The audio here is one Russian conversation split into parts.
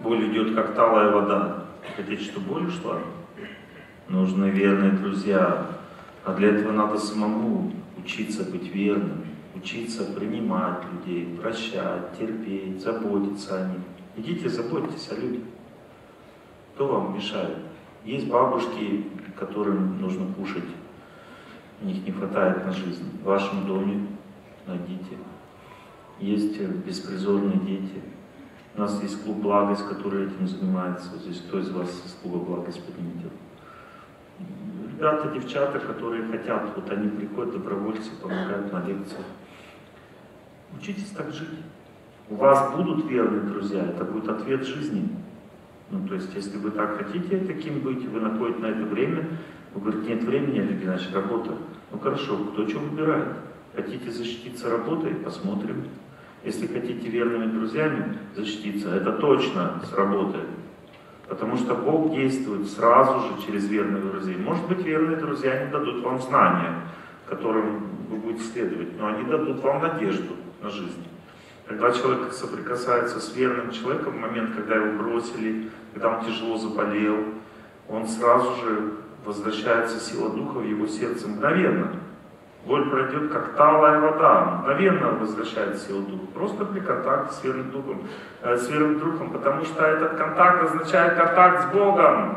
Боль идет как талая вода. Хотите, чтобы боль ушла? Нужны верные друзья. А для этого надо самому учиться быть верным, учиться принимать людей, прощать, терпеть, заботиться о них. Идите, заботьтесь о людях. Кто вам мешает? Есть бабушки, которым нужно кушать, у них не хватает на жизнь. В вашем доме найдите. Есть беспризорные дети. У нас есть клуб «Благость», который этим занимается. Вот здесь кто из вас из клуба «Благость» поднимите? Ребята, девчата, которые хотят, вот они приходят, добровольцы, помогают на лекциях. Учитесь так жить. У вас будут верные друзья, это будет ответ жизни. Ну, то есть, если вы так хотите таким быть, вы находите на это время, вы говорите, нет времени, Олег Геннадьевич, работа. Ну хорошо, кто что выбирает? Хотите защититься работой? Посмотрим. Если хотите верными друзьями защититься, это точно сработает. Потому что Бог действует сразу же через верных друзей. Может быть, верные друзья не дадут вам знания, которым вы будете следовать, но они дадут вам надежду на жизнь. Когда человек соприкасается с верным человеком, в момент, когда его бросили, когда он тяжело заболел, он сразу же возвращается сила духа в его сердце мгновенно. Боль пройдет, как талая вода, мгновенно возвращается сила духа. Просто при контакте с верным духом, потому что этот контакт означает контакт с Богом.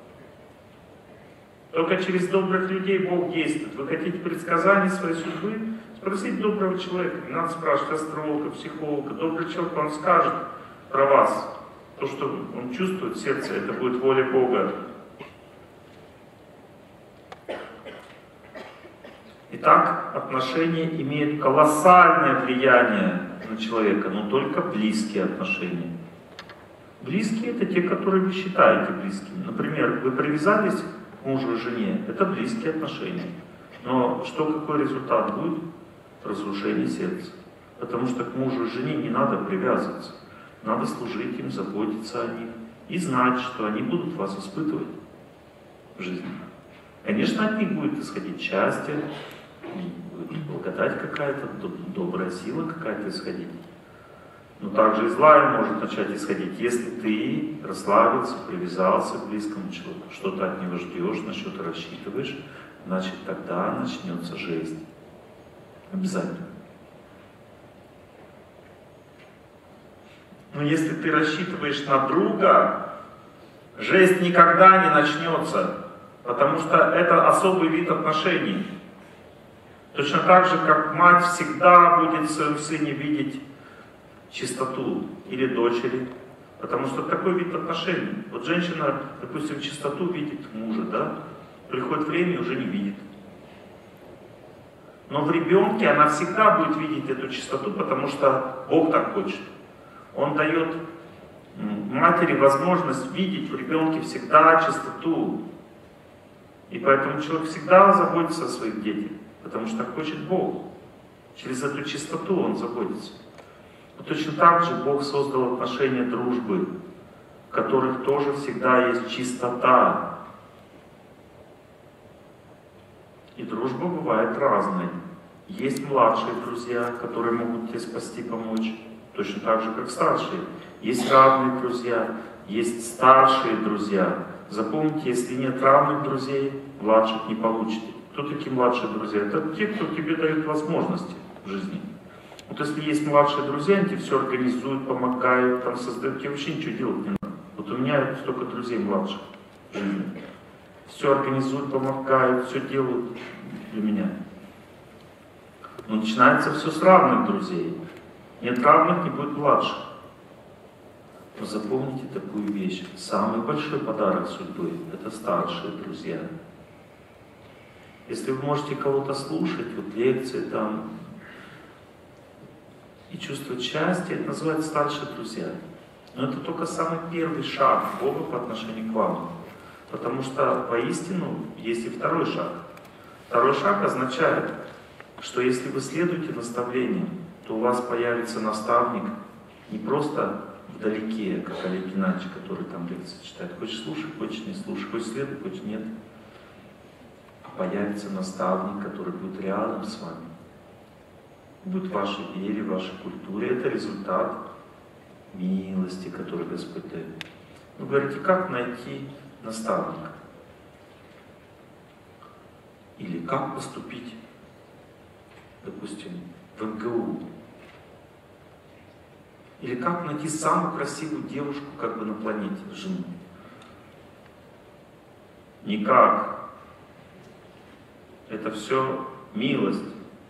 Только через добрых людей Бог действует. Вы хотите предсказания своей судьбы? Спросите доброго человека. Не надо спрашивать астролога, психолога. Добрый человек вам скажет про вас. То, что он чувствует в сердце, это будет воля Бога. Итак, отношения имеют колоссальное влияние на человека, но только близкие отношения. Близкие — это те, которые вы считаете близкими. Например, вы привязались к мужу и жене, это близкие отношения. Но какой результат будет? Разрушение сердца. Потому что к мужу и жене не надо привязываться. Надо служить им, заботиться о них и знать, что они будут вас испытывать в жизни. Конечно, от них будет исходить счастье, благодать какая-то, добрая сила какая-то исходить. Но также и злая может начать исходить, если ты расслабился, привязался к близкому человеку, что-то от него ждешь, на что-то рассчитываешь, значит тогда начнется жизнь. Обязательно. Но если ты рассчитываешь на друга, жизнь никогда не начнется, потому что это особый вид отношений. Точно так же, как мать всегда будет в своем сыне видеть чистоту или дочери, потому что такой вид отношений. Вот женщина, допустим, чистоту видит мужа, да? Приходит время и уже не видит. Но в ребенке она всегда будет видеть эту чистоту, потому что Бог так хочет. Он дает матери возможность видеть в ребенке всегда чистоту. И поэтому человек всегда заботится о своих детях, потому что так хочет Бог. Через эту чистоту он заботится. Но точно так же Бог создал отношения дружбы, в которых тоже всегда есть чистота. И дружба бывает разной. Есть младшие друзья, которые могут тебе спасти, помочь, точно так же, как старшие. Есть равные друзья, есть старшие друзья. Запомните, если нет равных друзей, младших не получите. Кто такие младшие друзья? Это те, кто тебе дает возможности в жизни. Вот если есть младшие друзья, они тебе все организуют, помогают, там создают, тебе вообще ничего делать не надо. Вот у меня столько друзей младших в жизни. Все организуют, помогают, все делают для меня. Но начинается все с равных друзей. Нет равных, не будет младших. Но запомните такую вещь. Самый большой подарок судьбы — это старшие друзья. Если вы можете кого-то слушать, вот лекции там, и чувствовать счастье, это называется старшие друзья. Но это только самый первый шаг Бога по отношению к вам. Потому что поистину есть и второй шаг. Второй шаг означает, что если вы следуете наставлениям, то у вас появится наставник не просто вдалеке, как Олег Геннадьевич, который там лекции читает. Хочешь слушать, хочешь не слушать, хочешь следуй, хочешь нет. А появится наставник, который будет рядом с вами. Будет в вашей вере, в вашей культуре. Это результат милости, которую Господь дает. Вы говорите, как найти наставника? Или как поступить, допустим, в МГУ? Или как найти самую красивую девушку как бы на планете, жену? Никак. Это все милость.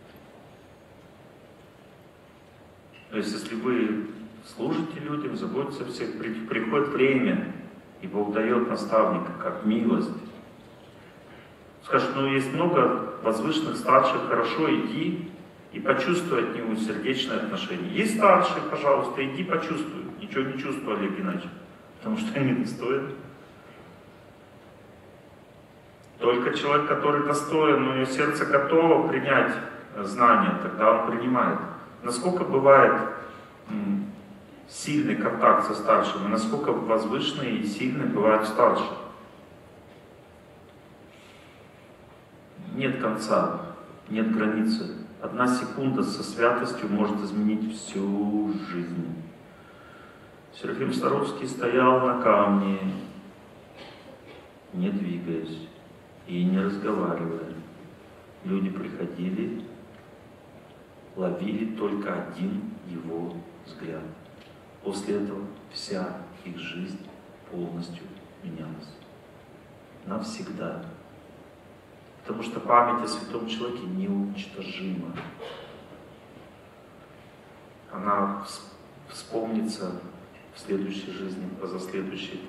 То есть, если вы служите людям, заботитесь о всех, приходит время, и Бог дает наставника как милость. Скажет, ну есть много возвышенных, старших, хорошо, иди и почувствуй от него сердечное отношение. Есть старшие, пожалуйста, иди почувствуй. Ничего не чувствую, Олег Геннадьевич, потому что они достоин. Только человек, который достоин, но его сердце готово принять знания, тогда он принимает. Насколько бывает сильный контакт со старшим, и насколько возвышенный и сильный бывает старший. Нет конца, нет границы. 1 секунда со святостью может изменить всю жизнь. Серафим Саровский стоял на камне, не двигаясь и не разговаривая. Люди приходили, ловили только один его взгляд. После этого вся их жизнь полностью менялась. Навсегда. Потому что память о святом человеке неуничтожима. Она вспомнится в следующей жизни, позаследующей.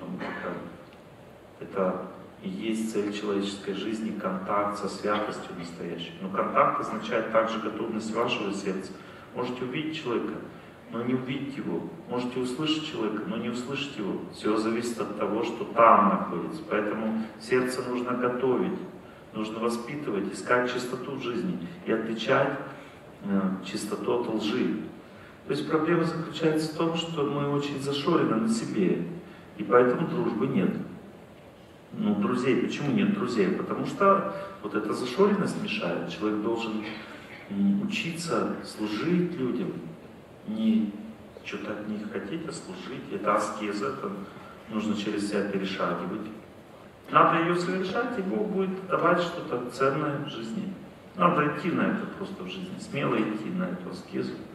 Это и есть цель человеческой жизни, контакт со святостью настоящей. Но контакт означает также готовность вашего сердца. Можете увидеть человека, но не увидеть его. Можете услышать человека, но не услышать его. Все зависит от того, что там находится. Поэтому сердце нужно готовить, нужно воспитывать, искать чистоту в жизни и отличать чистоту от лжи. То есть проблема заключается в том, что мы очень зашорены на себе, и поэтому дружбы нет. Ну, друзей. Почему нет друзей? Потому что вот эта зашоренность мешает. Человек должен учиться служить людям, не что-то от них хотеть, а служить. Это аскеза, это нужно через себя перешагивать. Надо ее совершать, и Бог будет давать что-то ценное в жизни. Надо идти на это просто в жизни, смело идти на эту аскезу.